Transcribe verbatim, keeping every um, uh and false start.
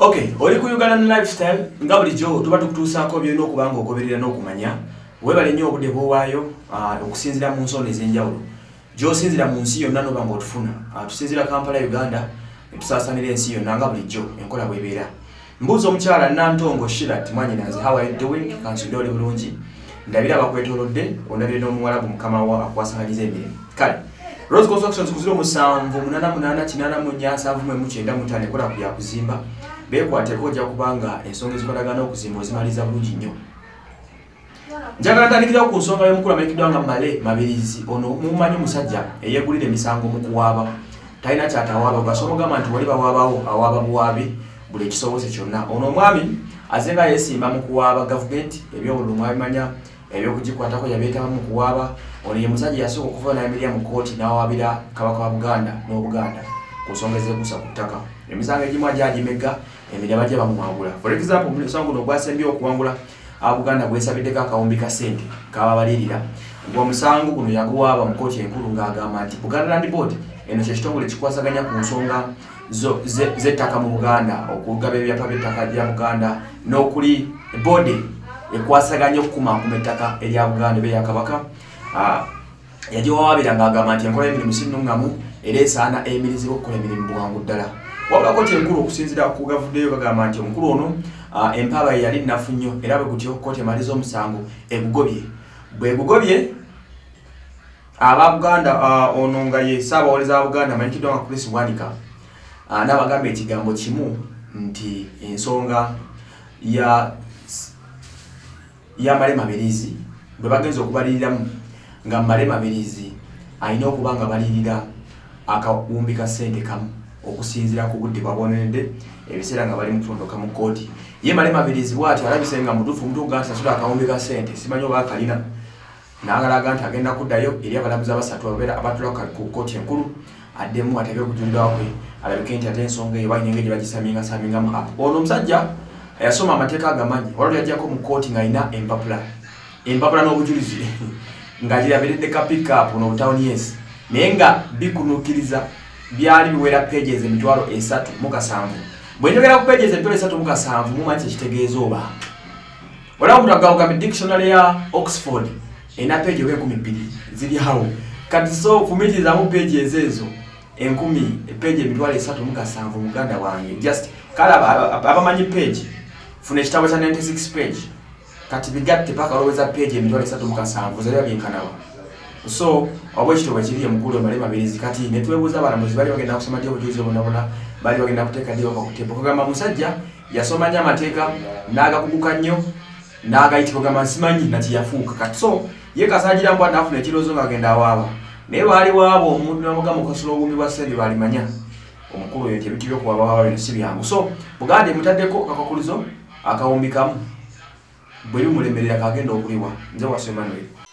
Okay, oli ku Ugandan lifestyle nga bulijjo tuba tukutuusaako byonna okubanga ogoberera n'okumanya webale nnyo obudde bw'owaayo okusinziira mu nsonga ez'enjawulo gy'osinzira mu nsi yonna n'oba ng'otufuna tusinzira Kampala Uganda netusaasanira ensi yonna nga bulijjo enkola bw'ebeera. Mbuuza omukyala Nantongo Shirat Mwanyinaze, how are you doing? Kansudde oli bulungi, ndabira abakwetoolodde, ondabire n'omuwalabu mukama wa akwasaganyiza emirimu. Kale Rose Constructions ku ziro musanvu munaana munaana kinaana mu nnya nsanvu mu kyenda mu ttaano ekola ku bya kuzimba. Beekwateko ojja kubanga ensonga ezikolagana okuzimba ozimaliza bulungi nnyo. Njagala ntandikira ku nsonga y'omukulu amanyikiddwa nga Male Mabirizi. Ono mumanyi musajja eyeegulira emisango mu kuwaaba, talina kyatawaaba, ogasobola okugamba nti wali bawaabawo awaaba buwaabi buli ekisobose kyonna. Ono omwami azze nga yeesimba mu kuwaaba gavumenti, ebyobululu mwabimanya, ebyokugikwatako yabeetaba mu kuwaaba. Ono ye musajja yasooka okuva n'ayimirira mu kkooti n'awaabira Kabaka wa Buganda n'Obuganda ku nsonga ez'ekuusa ku ttaka. Emisango egimu agyagimegga, emirala bajja bamwangula. For example, omusango guno gwasembye okuwangula Abuganda gwesabiddeko akawumbi ka ssente kababalirira. Omusango guno yaguwaaba mu kkooti enkulu ng'agamba nti Buganda Land Board eno kye kitongole kikwasaganya ku nsonga z'ettaka mu Buganda, okugaba ebyapa by'ettaka lya Buganda n'okuli boodi ekwasaganya okukumaakuma ettaka erya Buganda eba eya Kabaka. Yagiwawaabira ng'agamba nti enkola y'emirimu si nnungamu era esaana eyimirizibwa okukola emirimu bwangu ddala. Wabula kkooti enkulu okusinziira ku gavuddeyo bagamba nti omukulu ono empaaba ye yali nnafu nnyo era bwe gutyo kkooti emaliza omusango egugobye. Bwe gugobye aba Buganda, ono nga ye Ssaabawolereza wa Buganda amanyikiddwa nga Chris Bwanika n'abagamba ekigambo kimu nti ensonga ya ya Male Mabirizi bwe bagenza okubaliriramu nga Male Mabirizi alina okuba nga balirira akawumbi ka ssente kamu okusinziira ku budde bwabonedde ebiseera nga bali mu kutondoka mu kkooti. Ye Male Mabirizi bw'ati alabise nga mutuufu mutuufu nga asasula akawumbi ka ssente, simanyi oba akalina, n'agalaga nti agenda kuddayo eri abalamuzi abasatu ababeera abatula ku kkooti enkulu addemu atege okujulirwa kwe alabike nti ate ensonga eyo balina engeri bagisamingasamingamu apo. Ono omusajja yasoma amateeka agamanyi, waliwo yajjako mu kkooti ng'alina empapula empapula n'obujulizi nga girabiridde ka pick-up n'obutawuni yes, naye nga bikunuukiriza byali biwera pages emitwalo esatu mu kasanvu. Bwe njogera ku pages emitwalo esatu mu kasanvu mumanyi ekitegeeza oba waliwo omuntu agawugambe dictionary ya Oxford ena page oba enkumi bbiri ziri awo kati so fumitirizamu pages ezo enkumi page emitwalo esatu mu kasanvu muganda wange just kale abamanyi page funa ekitabo kya ninety-six page kati bigatte paka oloweza page emitwalo esatu mu kasanvu zalira byenkanawa. So obwe kitabo kiri mukulu Male Mabirizi kati ne twebuuza abalamuzi bali bagenda kusoma dyo obujulizi bonna bali bagenda kuteeka dyo okutepa kugamba musajja yasoma nnyo amateeka n'agakuguka nnyo n'agayitiko gamba simanyi nati yafuuka kati so ye kasagira mbwa nafuna ekirozo ng'agenda awaaba naye baali waabo omuntu n'amugamba okasula obumi bwa ssente balimanya omukulu oyo nti ebintu by'okuwaaba waaba bino si byangu. So Buganda emutaddeko akakulizo akawumbi kamu bwe bimulemerera kagenda okuliwa. Nze Waswa Emmanuel.